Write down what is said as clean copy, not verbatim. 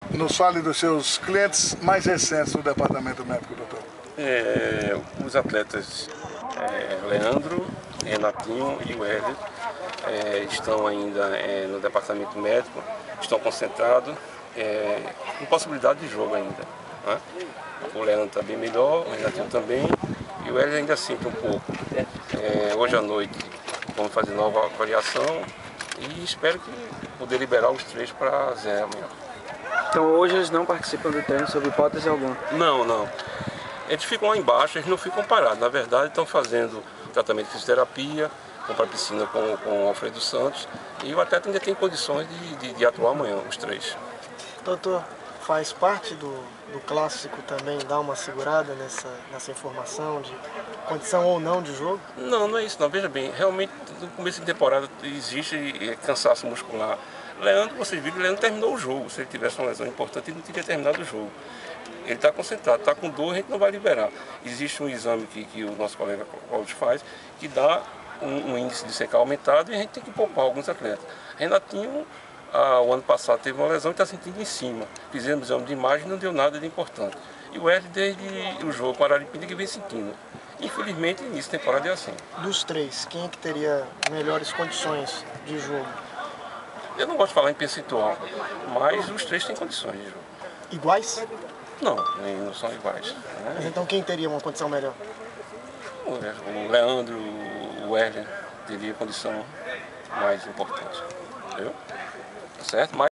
Nos fale dos seus clientes mais recentes no departamento médico, doutor. Os atletas Leandro, Renatinho e o Hélio estão ainda no departamento médico, estão concentrados, com possibilidade de jogo ainda, né? O Leandro está bem melhor, o Renatinho também, e o Hélio ainda sente um pouco. Hoje à noite vamos fazer nova avaliação e espero que poder liberar os três para Zé amanhã. Então hoje eles não participam do treino sob hipótese alguma? Não. Eles ficam lá embaixo, eles não ficam parados. Na verdade, estão fazendo tratamento de fisioterapia, vão para a piscina com o Alfredo Santos. E o atleta ainda tem condições de atuar amanhã, os três. Doutor, faz parte do clássico também dar uma segurada nessa informação de condição ou não de jogo? Não é isso não. Veja bem, realmente no começo de temporada existe cansaço muscular. Leandro, vocês viram, Leandro terminou o jogo. Se ele tivesse uma lesão importante, ele não teria terminado o jogo. Ele está concentrado, está com dor, a gente não vai liberar. Existe um exame que o nosso colega Cláudio faz, que dá um índice de secar aumentado e a gente tem que poupar alguns atletas. Renatinho, o ano passado teve uma lesão e está sentindo em cima. Fizemos exame de imagem e não deu nada de importante. E o Hélio, desde o jogo com a Araripina, que vem sentindo. Infelizmente, início de temporada é assim. Dos três, quem é que teria melhores condições de jogo? Eu não gosto de falar em percentual, mas os três têm condições de jogo. Iguais? Não são iguais. Né? Mas então quem teria uma condição melhor? O Leandro, o Hélio teria condição mais importante. Entendeu? Tá certo?